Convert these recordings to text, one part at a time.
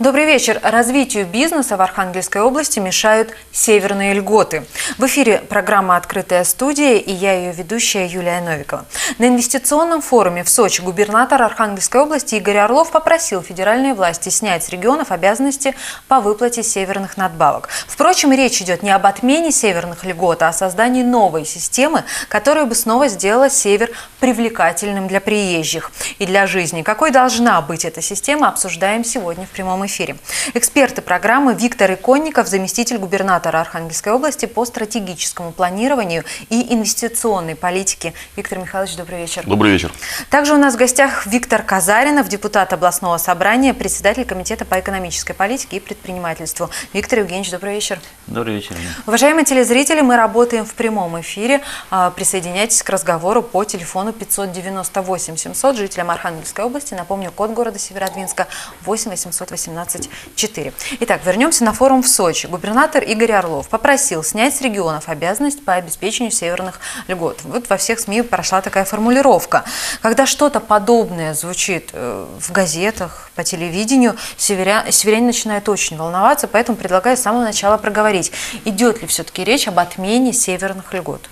Добрый вечер. Развитию бизнеса в Архангельской области мешают северные льготы. В эфире программа «Открытая студия» и я, ее ведущая Юлия Новикова. На инвестиционном форуме в Сочи губернатор Архангельской области Игорь Орлов попросил федеральные власти снять с регионов обязанности по выплате северных надбавок. Впрочем, речь идет не об отмене северных льгот, а о создании новой системы, которая бы снова сделала север привлекательным для приезжих и для жизни. Какой должна быть эта система, обсуждаем сегодня в прямом эфире. Эксперты программы Виктор Иконников, заместитель губернатора Архангельской области по стратегическому планированию и инвестиционной политике. Виктор Михайлович, добрый вечер. Добрый вечер. Также у нас в гостях Виктор Казаринов, депутат областного собрания, председатель комитета по экономической политике и предпринимательству. Виктор Евгеньевич, добрый вечер. Добрый вечер. Уважаемые телезрители, мы работаем в прямом эфире. Присоединяйтесь к разговору по телефону 598 700 жителям Архангельской области. Напомню, код города Северодвинска 8 818 4. Итак, вернемся на форум в Сочи. Губернатор Игорь Орлов попросил снять с регионов обязанность по обеспечению северных льгот. Вот во всех СМИ прошла такая формулировка. Когда что-то подобное звучит в газетах, по телевидению, северяне начинают очень волноваться, поэтому предлагаю с самого начала проговорить, идет ли все-таки речь об отмене северных льгот.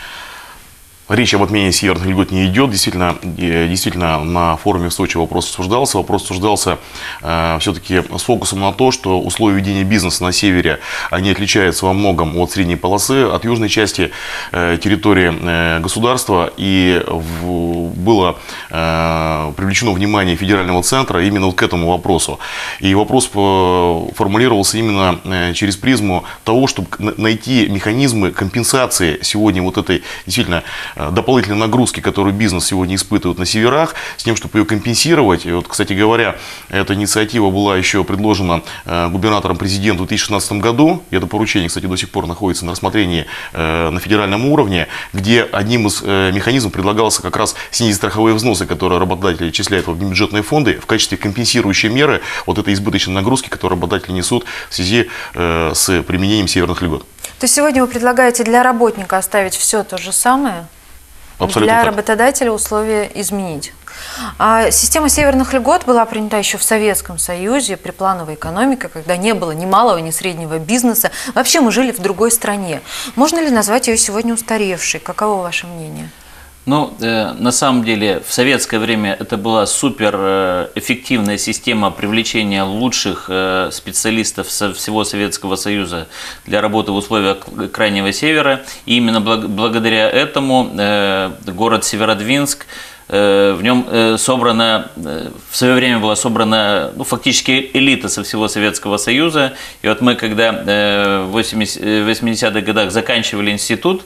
Речь об отмене северных льгот не идет. Действительно, на форуме в Сочи вопрос обсуждался. Вопрос обсуждался все-таки с фокусом на то, что условия ведения бизнеса на севере, они отличаются во многом от средней полосы, от южной части территории государства. И было привлечено внимание федерального центра именно вот к этому вопросу. И вопрос формулировался именно через призму того, чтобы найти механизмы компенсации сегодня вот этой действительно дополнительной нагрузки, которую бизнес сегодня испытывает на северах, с тем, чтобы ее компенсировать. И вот, кстати говоря, эта инициатива была еще предложена губернатором президенту в 2016 году. И это поручение, кстати, до сих пор находится на рассмотрении на федеральном уровне, где одним из механизмов предлагался как раз снизить страховые взносы, которые работодатели отчисляют в бюджетные фонды в качестве компенсирующей меры вот этой избыточной нагрузки, которую работодатели несут в связи с применением северных льгот. То есть сегодня вы предлагаете для работника оставить все то же самое? Абсолютно для так. Работодателя условия изменить. Система северных льгот была принята еще в Советском Союзе при плановой экономике, когда не было ни малого, ни среднего бизнеса. Вообще мы жили в другой стране. Можно ли назвать ее сегодня устаревшей? Каково ваше мнение? Ну, на самом деле, в советское время это была суперэффективная система привлечения лучших специалистов со всего Советского Союза для работы в условиях Крайнего Севера. И именно благодаря этому город Северодвинск, в нем собрана, в свое время была собрана фактически элита со всего Советского Союза. И вот мы, когда в 80-х годах заканчивали институт,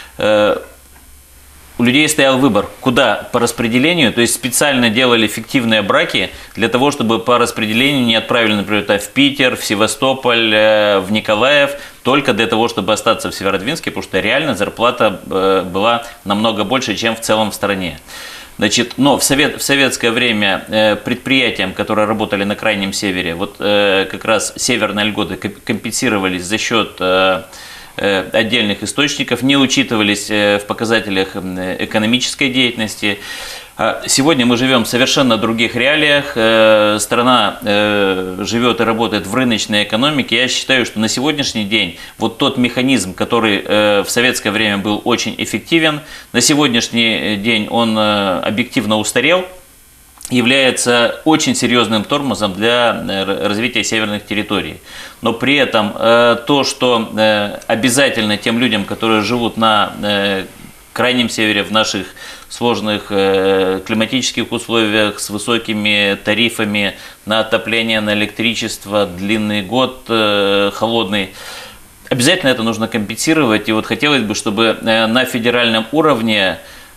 у людей стоял выбор, куда по распределению, то есть специально делали фиктивные браки для того, чтобы по распределению не отправили, например, в Питер, в Севастополь, в Николаев, только для того, чтобы остаться в Северодвинске, потому что реально зарплата была намного больше, чем в целом в стране. Значит, но в советское время предприятиям, которые работали на Крайнем Севере, вот как раз северные льготы компенсировались за счет отдельных источников, не учитывались в показателях экономической деятельности. Сегодня мы живем в совершенно других реалиях, страна живет и работает в рыночной экономике. Я считаю, что на сегодняшний день вот тот механизм, который в советское время был очень эффективен, на сегодняшний день он объективно устарел, является очень серьезным тормозом для развития северных территорий. Но при этом то, что обязательно тем людям, которые живут на Крайнем Севере, в наших сложных климатических условиях, с высокими тарифами на отопление, на электричество, длинный год холодный, обязательно это нужно компенсировать. И вот хотелось бы, чтобы на федеральном уровне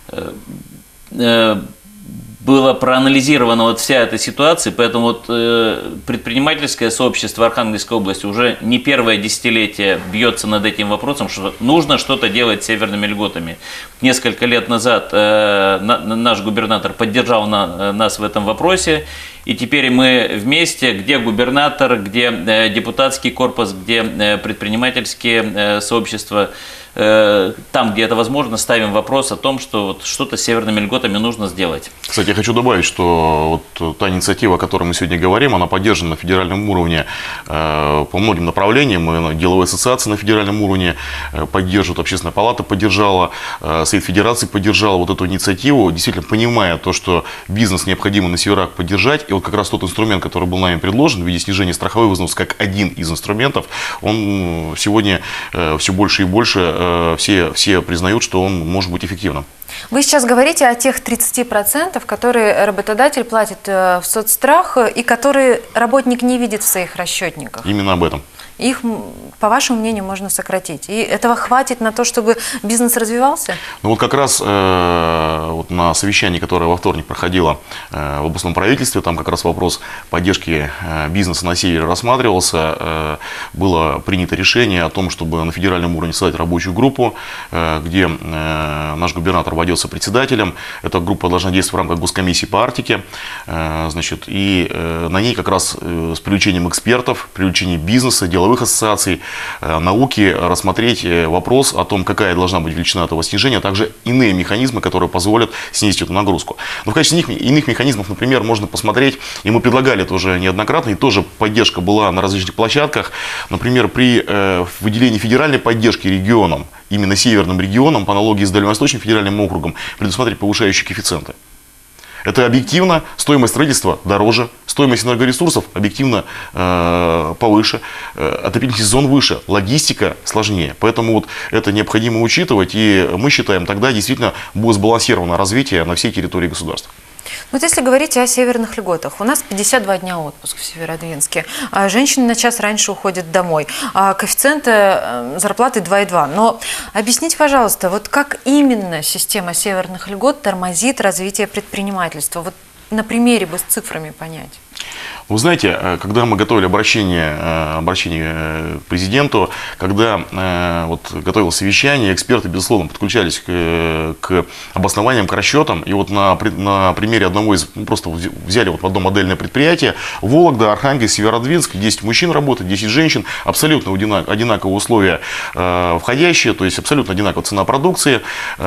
была проанализирована вот вся эта ситуация, поэтому вот предпринимательское сообщество Архангельской области уже не первое десятилетие бьется над этим вопросом, что нужно что-то делать с северными льготами. Несколько лет назад наш губернатор поддержал нас в этом вопросе. И теперь мы вместе, где губернатор, где депутатский корпус, где предпринимательские сообщества, там, где это возможно, ставим вопрос о том, что вот что-то с северными льготами нужно сделать. Кстати, я хочу добавить, что вот та инициатива, о которой мы сегодня говорим, она поддержана на федеральном уровне по многим направлениям. Деловые ассоциации на федеральном уровне поддерживают, Общественная палата поддержала, Совет Федерации поддержал вот эту инициативу, действительно понимая то, что бизнес необходимо на северах поддержать. И вот как раз тот инструмент, который был нами предложен в виде снижения страховых взносов, как один из инструментов, он сегодня все больше и больше все признают, что он может быть эффективным. Вы сейчас говорите о тех 30%, которые работодатель платит в соцстрах и которые работник не видит в своих расчетниках. Именно об этом. Их, по вашему мнению, можно сократить. И этого хватит на то, чтобы бизнес развивался? Ну вот как раз вот на совещании, которое во вторник проходило в областном правительстве, там как раз вопрос поддержки бизнеса на севере рассматривался. Было принято решение о том, чтобы на федеральном уровне создать рабочую группу, где наш губернатор вводится председателем. Эта группа должна действовать в рамках госкомиссии по Арктике. Значит, и на ней как раз с привлечением экспертов, привлечением бизнеса, деловых ассоциаций, науки рассмотреть вопрос о том, какая должна быть величина этого снижения, а также иные механизмы, которые позволят снизить эту нагрузку. Но в качестве иных механизмов, например, можно посмотреть, и мы предлагали это уже неоднократно, и тоже поддержка была на различных площадках, например, при выделении федеральной поддержки регионам, именно северным регионам, по аналогии с Дальневосточным федеральным округом, предусмотреть повышающие коэффициенты. Это объективно, стоимость строительства дороже, стоимость энергоресурсов объективно повыше, отопительный сезон выше, логистика сложнее. Поэтому вот это необходимо учитывать, и мы считаем, тогда действительно будет сбалансировано развитие на всей территории государства. Вот если говорить о северных льготах, у нас 52 дня отпуск в Северодвинске, женщины на час раньше уходят домой, коэффициенты зарплаты 2,2. Но объясните, пожалуйста, вот как именно система северных льгот тормозит развитие предпринимательства? Вот на примере бы с цифрами понять. Вы знаете, когда мы готовили обращение к президенту, когда вот готовилось совещание, эксперты, безусловно, подключались к обоснованиям, к расчетам. И вот на примере одного из, просто взяли вот в одно модельное предприятие, Вологда, Архангельск, Северодвинск, 10 мужчин работает, 10 женщин, абсолютно одинаковые условия входящие, то есть абсолютно одинаковая цена продукции,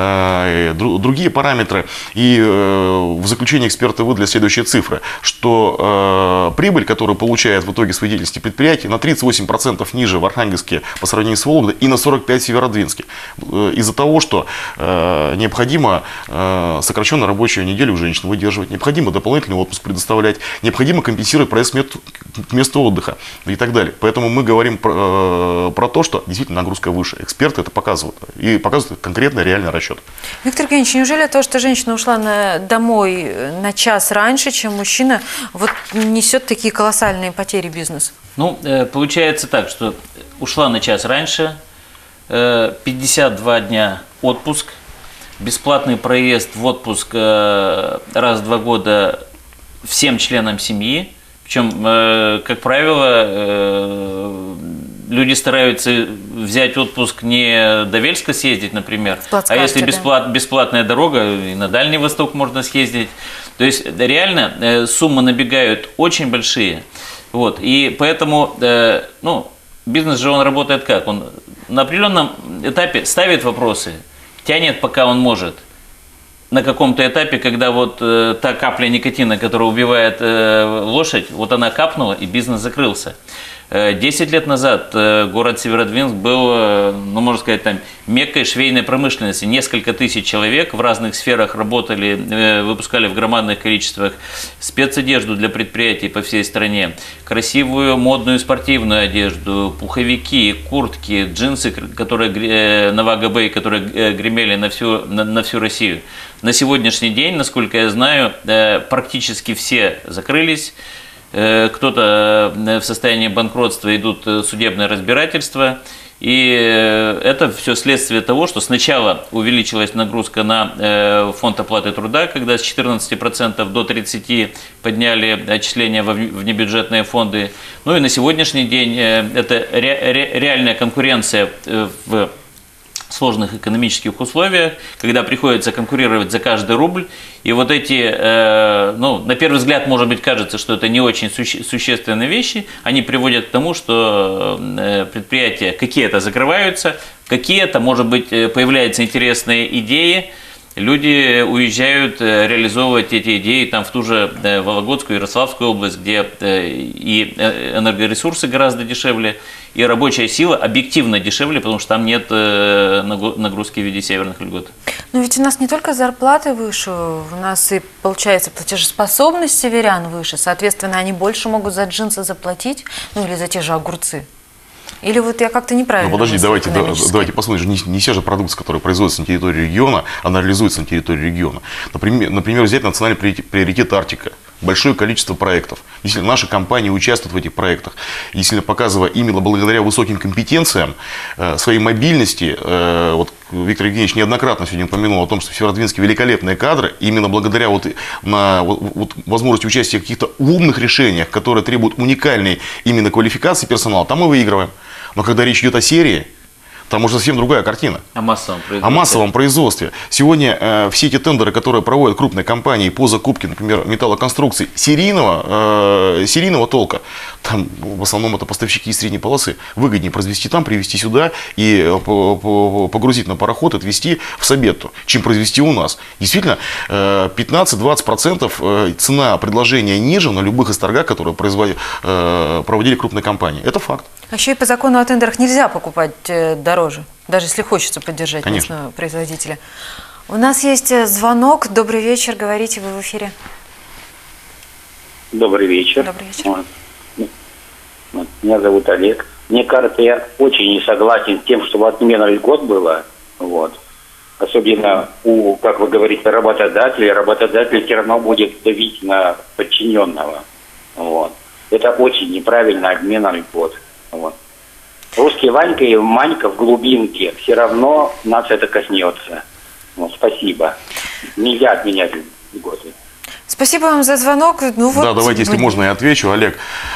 другие параметры. И в заключении эксперты выдали следующие цифры, что прибыль, которую получает в итоге своей деятельности предприятие, на 38% ниже в Архангельске по сравнению с Вологдой и на 45% в Северодвинске. Из-за того, что необходимо сокращенную рабочую неделю у женщин выдерживать, необходимо дополнительный отпуск предоставлять, необходимо компенсировать проезд к месту отдыха и так далее. Поэтому мы говорим про то, что действительно нагрузка выше. Эксперты это показывают. И показывают конкретно реальный расчет. Виктор Евгеньевич, неужели то, что женщина ушла домой на час раньше, чем мужчина, вот несет такие колоссальные потери бизнесу? Ну, получается так, что ушла на час раньше, 52 дня отпуск, бесплатный проезд в отпуск раз в 2 года всем членам семьи. Причем, как правило, люди стараются взять отпуск не до Вельска съездить, например, а если бесплатная дорога, и на Дальний Восток можно съездить. То есть реально суммы набегают очень большие. Вот, и поэтому бизнес же он работает как? Он на определенном этапе ставит вопросы, тянет, пока он может. На каком-то этапе, когда вот та капля никотина, которая убивает лошадь, вот она капнула, и бизнес закрылся. 10 лет назад город Северодвинск был, можно сказать, там, меккой швейной промышленности. Несколько тысяч человек в разных сферах работали, выпускали в громадных количествах спецодежду для предприятий по всей стране, красивую модную спортивную одежду, пуховики, куртки, джинсы, которые на ВГБ, которые гремели на всю Россию. На сегодняшний день, насколько я знаю, практически все закрылись. Кто-то в состоянии банкротства, идут судебные разбирательства. И это все следствие того, что сначала увеличилась нагрузка на фонд оплаты труда, когда с 14% до 30% подняли отчисления в внебюджетные фонды. Ну и на сегодняшний день это реальная конкуренция в сложных экономических условиях, когда приходится конкурировать за каждый рубль. И вот эти, ну, на первый взгляд, может быть, кажется, что это не очень существенные вещи, они приводят к тому, что предприятия какие-то закрываются, какие-то, может быть, появляются интересные идеи, люди уезжают реализовывать эти идеи там, в ту же Вологодскую, Ярославскую область, где и энергоресурсы гораздо дешевле, и рабочая сила объективно дешевле, потому что там нет нагрузки в виде северных льгот. Но ведь у нас не только зарплаты выше, у нас и, получается, платежеспособность северян выше, соответственно, они больше могут за джинсы заплатить, ну или за те же огурцы. Или вот я как-то неправильно. Ну подожди, давайте посмотрим. Не вся же продукция, которая производится на территории региона, она реализуется на территории региона. Например, взять национальный приоритет Арктика. Большое количество проектов. Если наши компании участвуют в этих проектах, если показывая именно благодаря высоким компетенциям, своей мобильности, вот Виктор Евгеньевич неоднократно сегодня упомянул о том, что в Северодвинске великолепные кадры, именно благодаря вот возможности участия в каких-то умных решениях, которые требуют уникальной именно квалификации персонала, там мы выигрываем. Но когда речь идет о серии, там уже совсем другая картина. О массовом производстве. О массовом производстве. Сегодня все эти тендеры, которые проводят крупные компании по закупке, например, металлоконструкций серийного толка, там в основном это поставщики из средней полосы. Выгоднее произвести там, привезти сюда и погрузить на пароход, отвезти в Сабетту, чем произвести у нас. Действительно, 15-20% цена предложения ниже на любых исторгах, которые проводили крупные компании. Это факт. А еще и по закону о тендерах нельзя покупать дороже, даже если хочется поддержать местного производителя. У нас есть звонок. Добрый вечер. Говорите, вы в эфире. Добрый вечер. Добрый вечер. Меня зовут Олег. Мне кажется, я очень не согласен с тем, чтобы отмена льгот была. Вот. Особенно у, как вы говорите, работодателя. Работодатель все равно будет давить на подчиненного. Вот. Это очень неправильно, отмена льгот. Вот. Русский Ванька и Манька в глубинке. Все равно нас это коснется. Вот, спасибо. Нельзя отменять льготы. Спасибо вам за звонок. Ну, вот, да, давайте, если можно, я отвечу. Олег,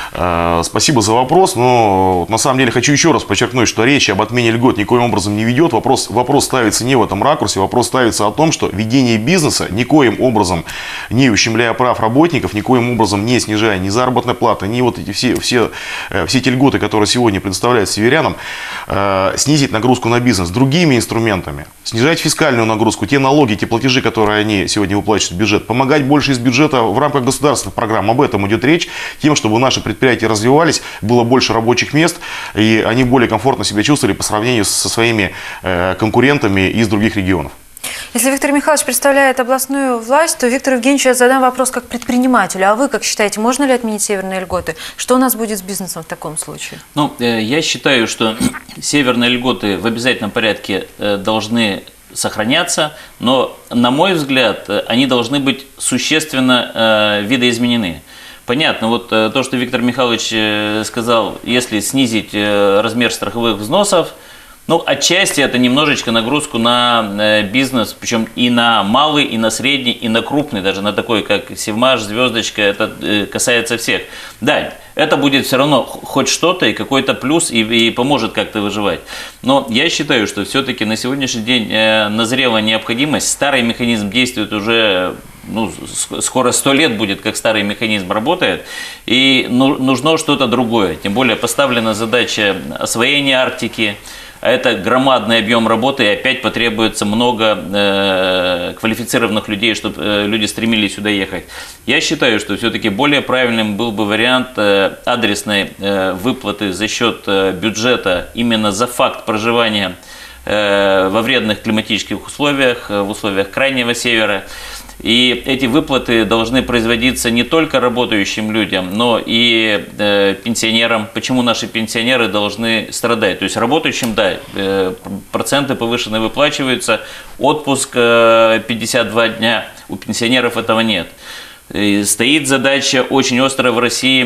спасибо за вопрос, но на самом деле хочу еще раз подчеркнуть, что речь об отмене льгот никоим образом не ведет. Вопрос ставится не в этом ракурсе, вопрос ставится о том, что ведение бизнеса никоим образом не ущемляя прав работников, никоим образом не снижая ни заработной платы, ни вот эти все эти льготы, которые сегодня предоставляют северянам, снизить нагрузку на бизнес другими инструментами, снижать фискальную нагрузку, те налоги, те платежи, которые они сегодня выплачивают в бюджет, помогать больше из бюджета в рамках государственных программ. Об этом идет речь, тем, чтобы наши предприятия развивались, было больше рабочих мест, и они более комфортно себя чувствовали по сравнению со своими конкурентами из других регионов. Если Виктор Михайлович представляет областную власть, то Виктору Евгеньевичу я задам вопрос как предпринимателю. А вы как считаете, можно ли отменить северные льготы? Что у нас будет с бизнесом в таком случае? Ну, я считаю, что северные льготы в обязательном порядке должны сохраняться, но, на мой взгляд, они должны быть существенно видоизменены. Понятно, вот то, что Виктор Михайлович сказал, если снизить размер страховых взносов, ну, отчасти это немножечко нагрузку на бизнес, причем и на малый, и на средний, и на крупный, даже на такой, как Севмаш, Звездочка, это касается всех. Да, это будет все равно хоть что-то и какой-то плюс, и поможет как-то выживать. Но я считаю, что все-таки на сегодняшний день назрела необходимость, старый механизм действует уже, ну, скоро 100 лет будет, как старый механизм работает, и нужно что-то другое. Тем более поставлена задача освоения Арктики. А это громадный объем работы, и опять потребуется много квалифицированных людей, чтобы люди стремились сюда ехать. Я считаю, что все-таки более правильным был бы вариант адресной выплаты за счет бюджета именно за факт проживания во вредных климатических условиях, в условиях Крайнего Севера. И эти выплаты должны производиться не только работающим людям, но и пенсионерам. Почему наши пенсионеры должны страдать? То есть работающим, да, проценты повышенные выплачиваются, отпуск 52 дня, у пенсионеров этого нет. И стоит задача очень острая в России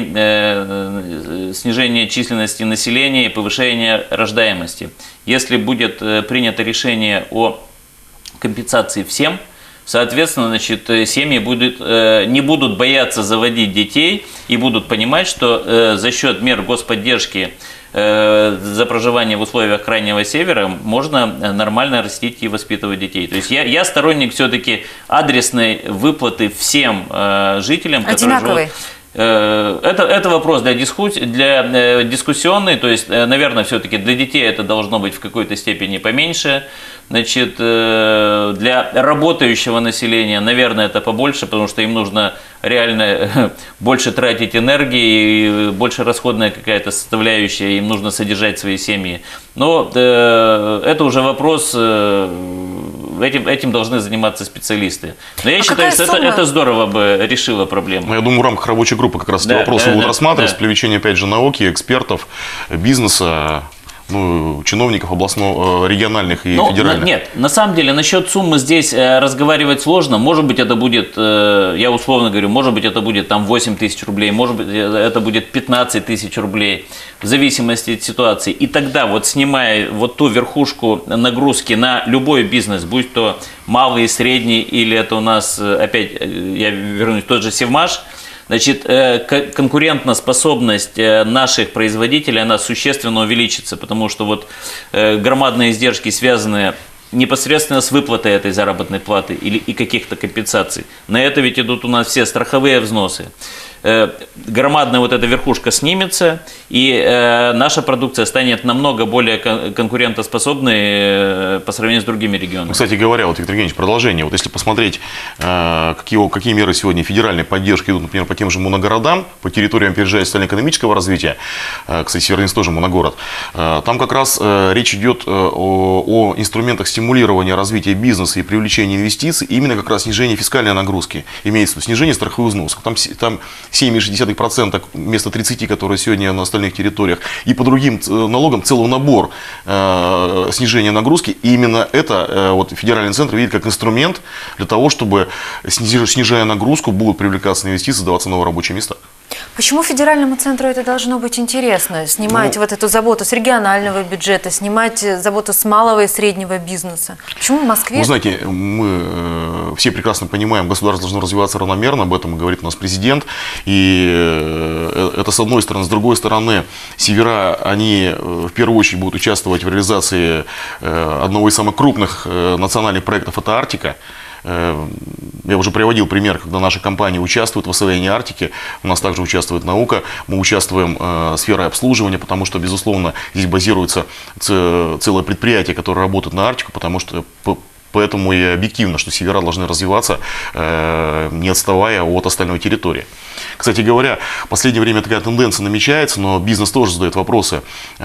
снижение численности населения и повышение рождаемости. Если будет принято решение о компенсации всем, Соответственно, значит, семьи не будут бояться заводить детей и будут понимать, что за счет мер господдержки за проживание в условиях Крайнего Севера можно нормально растить и воспитывать детей. То есть я сторонник все-таки адресной выплаты всем жителям, которые живут. Это вопрос для дискуссионный, то есть, наверное, все-таки для детей это должно быть в какой-то степени поменьше. Значит, для работающего населения, наверное, это побольше, потому что им нужно реально больше тратить энергии, больше расходная какая-то составляющая, им нужно содержать свои семьи. Но это уже вопрос, этим должны заниматься специалисты. Но я считаю, что это здорово бы решило проблему. Я думаю, в рамках рабочей группы как раз эти вопросы будут рассматриваться, с привлечением, опять же, науки, экспертов, бизнеса, чиновников областного, региональных и федеральных. Нет, на самом деле насчет суммы здесь разговаривать сложно. Может быть, это будет, я условно говорю, может быть, это будет там 8 тысяч рублей, может быть, это будет 15 тысяч рублей, в зависимости от ситуации. И тогда, вот снимая вот ту верхушку нагрузки на любой бизнес, будь то малый, средний, или это у нас, опять, я вернусь, тот же Севмаш, значит, конкурентоспособность наших производителей, она существенно увеличится, потому что вот громадные издержки, связанные непосредственно с выплатой этой заработной платы и каких-то компенсаций. На это ведь идут у нас все страховые взносы. Громадная вот эта верхушка снимется, и наша продукция станет намного более конкурентоспособной по сравнению с другими регионами. Кстати говоря, вот, Виктор Евгеньевич, продолжение. Вот если посмотреть, какие меры сегодня федеральной поддержки идут, например, по тем же моногородам, по территориям опережая социально-экономического развития, кстати, Северодвинск тоже моногород, там как раз речь идет о инструментах стимулирования развития бизнеса и привлечения инвестиций, именно как раз снижение фискальной нагрузки, имеется в виду снижение страховых взносов. Там 7,6% вместо 30%, которые сегодня на остальных территориях. И по другим налогам целый набор снижения нагрузки. И именно это вот, федеральный центр видит как инструмент для того, чтобы, снижая нагрузку, будут привлекаться инвестиции, даваться новые рабочие места. Почему федеральному центру это должно быть интересно? Снимать вот эту заботу с регионального бюджета, снимать заботу с малого и среднего бизнеса. Почему в Москве? Вы знаете, мы все прекрасно понимаем, государство должно развиваться равномерно, об этом говорит у нас президент. И это с одной стороны. С другой стороны, севера, они в первую очередь будут участвовать в реализации одного из самых крупных национальных проектов – это Арктика. Я уже приводил пример, когда наши компании участвуют в освоении Арктики, у нас также участвует наука, мы участвуем в сфере обслуживания, потому что, безусловно, здесь базируется целое предприятие, которое работает на Арктику, потому что поэтому и объективно, что севера должны развиваться, не отставая от остальной территории. Кстати говоря, в последнее время такая тенденция намечается, но бизнес тоже задает вопросы,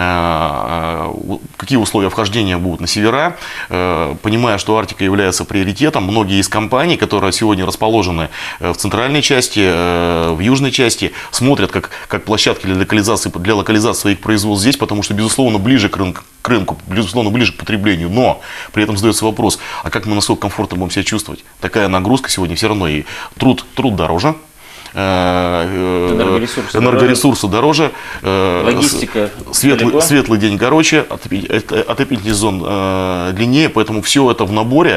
какие условия вхождения будут на севера. Понимая, что Арктика является приоритетом, многие из компаний, которые сегодня расположены в центральной части, в южной части, смотрят как площадки для локализации своих производств здесь, потому что, безусловно, ближе к рынку, безусловно, ближе к потреблению. Но при этом задается вопрос, а как мы насколько комфортно будем себя чувствовать? Такая нагрузка сегодня все равно, и труд дороже. Энергоресурсы дороже, логистика светлый день короче, отопительных зон длиннее, поэтому все это в наборе.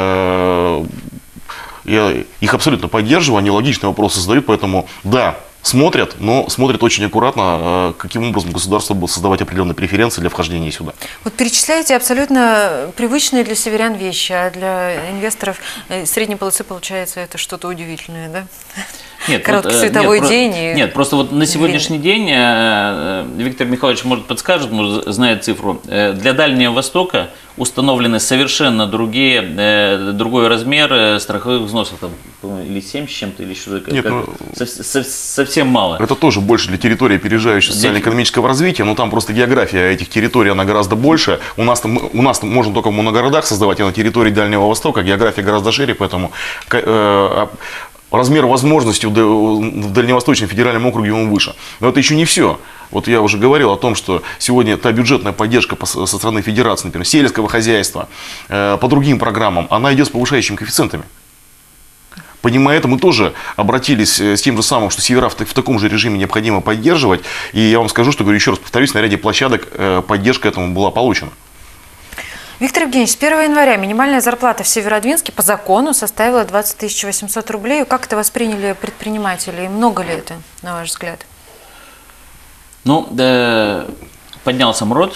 Я их абсолютно поддерживаю, они логичные вопросы задают, поэтому да, смотрят, но смотрят очень аккуратно, каким образом государство будет создавать определенные преференции для вхождения сюда. Вот перечисляете абсолютно привычные для северян вещи, а для инвесторов средней полосы получается это что-то удивительное, да? Нет, короткосветовой день. Нет, просто вот на сегодняшний день, Виктор Михайлович, может, подскажет, может, знает цифру, для Дальнего Востока установлены совершенно другой размер страховых взносов, там, или 7 с чем-то, или что-то, совсем мало. Это тоже больше для территории, опережающей социально-экономического развития, но там просто география этих территорий, она гораздо больше. У нас можно только в моногородах создавать, а на территории Дальнего Востока география гораздо шире, поэтому размер возможностей в Дальневосточном федеральном округе он выше. Но это еще не все. Вот я уже говорил о том, что сегодня та бюджетная поддержка со стороны федерации, например, сельского хозяйства, по другим программам, она идет с повышающими коэффициентами. Понимая это, мы тоже обратились с тем же самым, что севера в таком же режиме необходимо поддерживать. И я вам скажу, что, говорю, еще раз повторюсь, на ряде площадок поддержка этому была получена. Виктор Евгеньевич, с 1 января минимальная зарплата в Северодвинске по закону составила 20 800 рублей. Как это восприняли предприниматели? И много ли это, на ваш взгляд? Ну, поднялся МРОТ.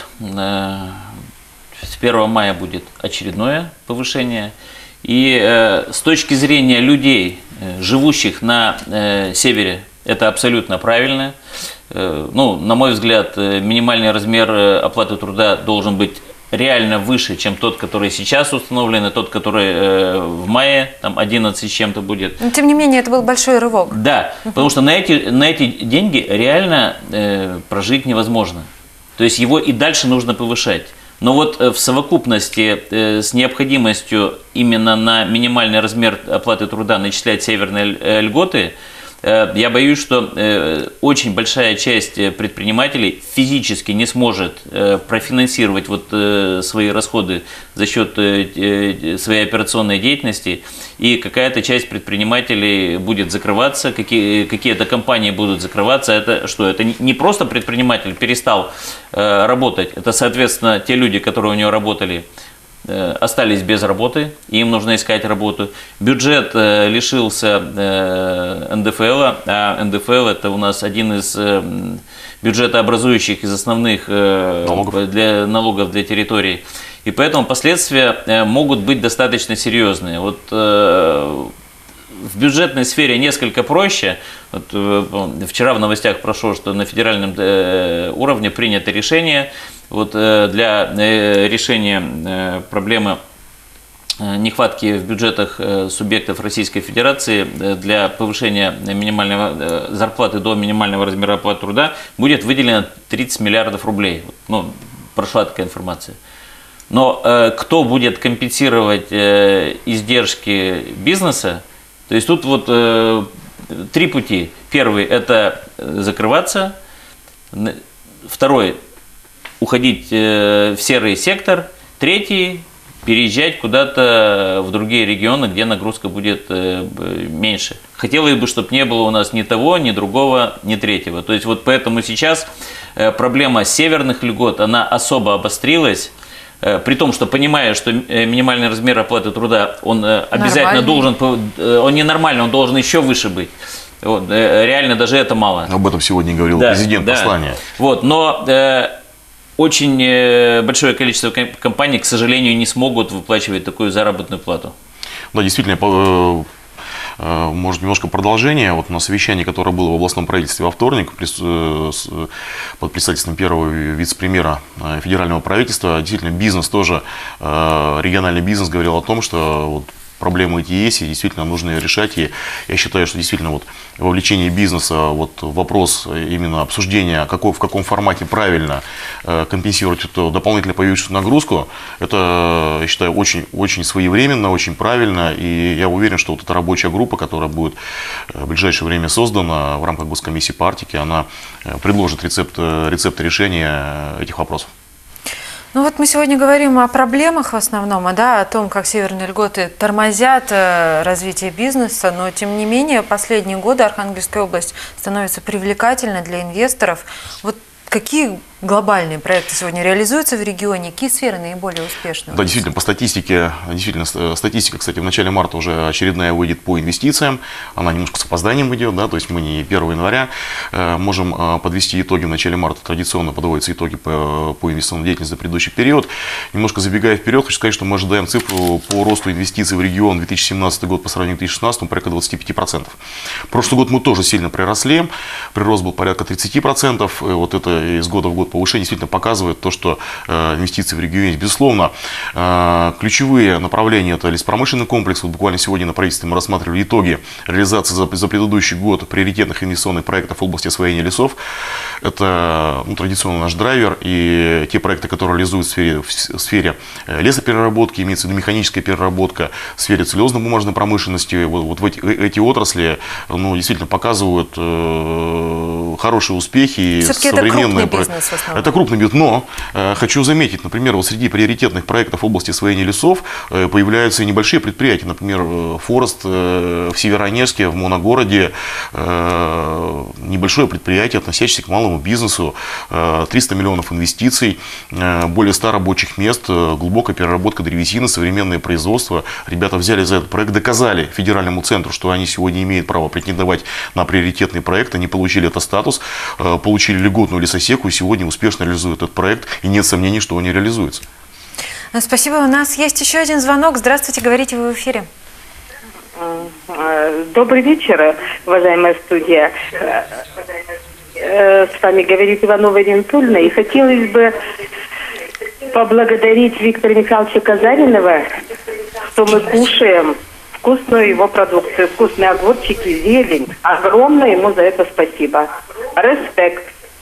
С 1 мая будет очередное повышение. И с точки зрения людей, живущих на севере, это абсолютно правильно. Ну, на мой взгляд, минимальный размер оплаты труда должен быть реально выше, чем тот, который сейчас установлен, и тот, который в мае, там 11 с чем-то будет. Но, тем не менее, это был большой рывок. Да, потому что на эти деньги реально прожить невозможно. То есть его и дальше нужно повышать. Но вот в совокупности с необходимостью именно на минимальный размер оплаты труда начислять северные льготы, я боюсь, что очень большая часть предпринимателей физически не сможет профинансировать вот свои расходы за счет своей операционной деятельности, и какая-то часть предпринимателей будет закрываться, какие-то компании будут закрываться. Это что? Это не просто предприниматель перестал работать, это, соответственно, те люди, которые у него работали, остались без работы, им нужно искать работу. Бюджет лишился НДФЛ, а НДФЛ это у нас один из бюджетообразующих, из основных налогов для территорий. И поэтому последствия могут быть достаточно серьезные. Вот в бюджетной сфере несколько проще. Вот, вчера в новостях прошло, что на федеральном уровне принято решение вот, для решения проблемы нехватки в бюджетах субъектов Российской Федерации для повышения минимального зарплаты до минимального размера оплаты труда будет выделено 30 миллиардов рублей. Ну, прошла такая информация. Но кто будет компенсировать издержки бизнеса? То есть тут вот три пути. Первый – это закрываться. Второй – уходить в серый сектор. Третий – переезжать куда-то в другие регионы, где нагрузка будет меньше. Хотелось бы, чтобы не было у нас ни того, ни другого, ни третьего. То есть вот поэтому сейчас проблема северных льгот, она особо обострилась. При том, что понимая, что минимальный размер оплаты труда, он обязательно должен, он ненормальный, он должен еще выше быть. Вот, реально даже это мало. Об этом сегодня говорил президент послания. Вот, но очень большое количество компаний, к сожалению, не смогут выплачивать такую заработную плату. Да, действительно, может, немножко продолжение. Вот на совещании, которое было в областном правительстве во вторник под председательством первого вице-премьера федерального правительства, действительно, бизнес тоже, региональный бизнес говорил о том, что вот проблемы эти есть, и действительно нужно ее решать. И я считаю, что действительно вот вовлечение бизнеса, вот вопрос именно обсуждения, в каком формате правильно компенсировать эту дополнительно появившуюся нагрузку, это, я считаю, очень, очень своевременно, очень правильно. И я уверен, что вот эта рабочая группа, которая будет в ближайшее время создана в рамках Госкомиссии по Арктике, она предложит рецепт решения этих вопросов. Ну вот мы сегодня говорим о проблемах в основном, о том, как северные льготы тормозят развитие бизнеса, но тем не менее последние годы Архангельская область становится привлекательной для инвесторов. Вот какие глобальные проекты сегодня реализуются в регионе, какие сферы наиболее успешны? Да, действительно, по статистике, статистика, кстати, в начале марта уже очередная выйдет по инвестициям, она немножко с опозданием идет, да, то есть мы не 1 января можем подвести итоги. В начале марта традиционно подводятся итоги по инвестиционной деятельности за предыдущий период. Немножко забегая вперед, хочу сказать, что мы ожидаем цифру по росту инвестиций в регион 2017 год по сравнению с 2016 порядка 25%. Прошлый год мы тоже сильно приросли, прирост был порядка 30%, вот это из года в год повышение действительно показывает то, что инвестиции в регионе есть. Безусловно, ключевые направления – это леспромышленный комплекс. Вот буквально сегодня на правительстве мы рассматривали итоги реализации за предыдущий год приоритетных инвестиционных проектов в области освоения лесов. Это традиционно наш драйвер, и те проекты, которые реализуют в сфере лесопереработки, имеется в виду механическая переработка, в сфере целлюлозно-бумажной промышленности, вот эти отрасли действительно показывают хорошие успехи. Все-таки это современные. Это крупный бизнес в основном. Это крупный бизнес, но хочу заметить, например, вот среди приоритетных проектов в области освоения лесов появляются и небольшие предприятия, например, Форест в Североонежске, в Моногороде, небольшое предприятие, относящееся к малому бизнесу, 300 миллионов инвестиций, более 100 рабочих мест, глубокая переработка древесины, современное производство. Ребята взяли за этот проект, доказали федеральному центру, что они сегодня имеют право претендовать на приоритетный проект, они получили этот статус, получили льготную лесосеку и сегодня успешно реализуют этот проект, и нет сомнений, что он не реализуется. Спасибо. У нас есть еще один звонок. Здравствуйте, говорите вы в эфире. Добрый вечер, уважаемая студия. С вами говорит Иванова Ирина Анатольевна. И хотелось бы поблагодарить Виктора Михайловича Казаринова, что мы кушаем вкусную его продукцию, вкусные огурчики, зелень. Огромное ему за это спасибо. Респект.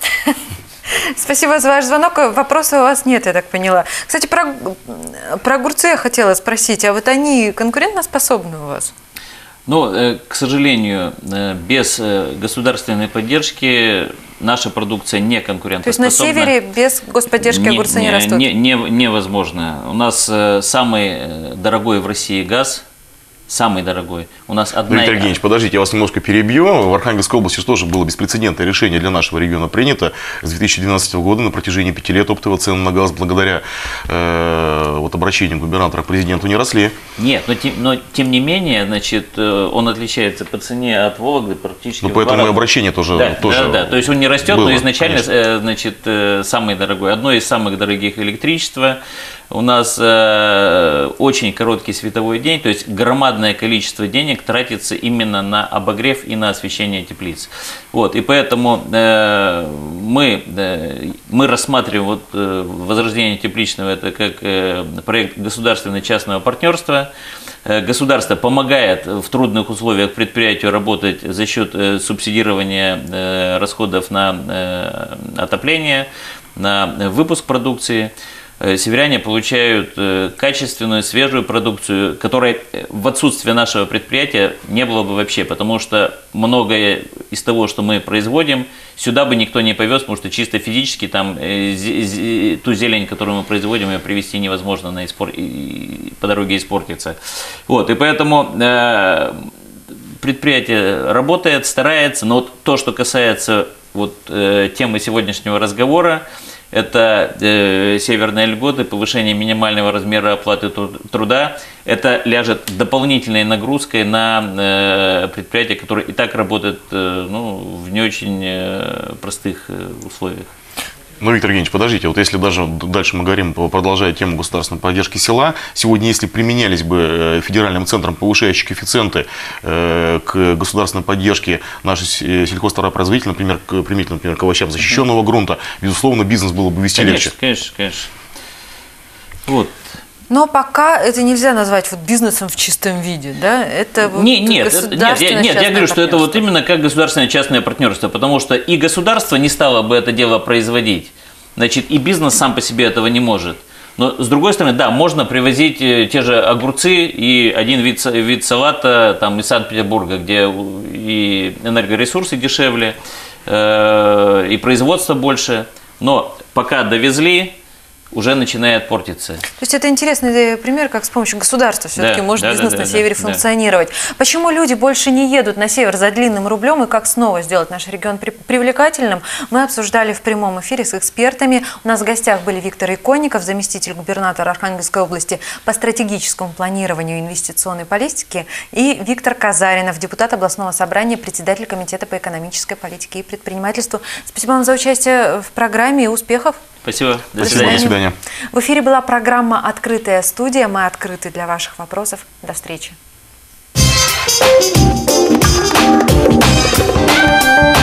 Спасибо за ваш звонок. Вопроса у вас нет, я так поняла. Кстати, про огурцы я хотела спросить. А вот они конкурентоспособны у вас? Ну, к сожалению, без государственной поддержки наша продукция не конкурентоспособна. То есть на севере без господдержки огурцы не растут? Невозможно. У нас самый дорогой в России газ. Самый дорогой. У нас одна... Виктор Евгеньевич, подождите, я вас немножко перебью. В Архангельской области тоже было беспрецедентное решение для нашего региона принято. С 2012 года на протяжении 5 лет оптовые цены на газ благодаря обращению губернатора к президенту не росли. Нет, но тем не менее, значит, он отличается по цене от Вологды практически. Ну, поэтому и обращение тоже. Да. То есть он не растет, было, но изначально, конечно. значит, самый дорогой. Одно из самых дорогих электричество. У нас очень короткий световой день, то есть громадное количество денег тратится именно на обогрев и на освещение теплиц. Вот, и поэтому мы рассматриваем возрождение тепличного это как проект государственно-частного партнерства. Государство помогает в трудных условиях предприятию работать за счет субсидирования расходов на отопление, на выпуск продукции. Северяне получают качественную, свежую продукцию, которой в отсутствие нашего предприятия не было бы вообще, потому что многое из того, что мы производим, сюда бы никто не повез, потому что чисто физически там ту зелень, которую мы производим, ее привезти невозможно, она по дороге испортится. Вот, и поэтому предприятие работает, старается, но вот то, что касается темы сегодняшнего разговора, это северные льготы, повышение минимального размера оплаты труда. Это ляжет дополнительной нагрузкой на предприятия, которые и так работают в не очень простых условиях. Ну, Виктор Евгеньевич, подождите, вот если даже дальше мы говорим, продолжая тему государственной поддержки села, сегодня, если применялись бы федеральным центром повышающие коэффициенты к государственной поддержке нашей сельхозтоваропроизводителей, например, к овощам защищенного грунта, безусловно, бизнес было бы вести легче. Конечно. Вот. Но пока это нельзя назвать бизнесом в чистом виде, да? Это нет, я говорю, что это именно как государственное частное партнерство, потому что и государство не стало бы это дело производить, значит, и бизнес сам по себе этого не может. Но с другой стороны, да, можно привозить те же огурцы и один вид салата там, из Санкт-Петербурга, где и энергоресурсы дешевле, и производство больше, но пока довезли, уже начинает портиться. То есть это интересный пример, как с помощью государства все-таки может бизнес на севере функционировать. Почему люди больше не едут на север за длинным рублем и как снова сделать наш регион привлекательным, мы обсуждали в прямом эфире с экспертами. У нас в гостях были Виктор Иконников, заместитель губернатора Архангельской области по стратегическому планированию и инвестиционной политике, и Виктор Казаринов, депутат областного собрания, председатель комитета по экономической политике и предпринимательству. Спасибо вам за участие в программе и успехов. Спасибо. До свидания. В эфире была программа «Открытая студия». Мы открыты для ваших вопросов. До встречи.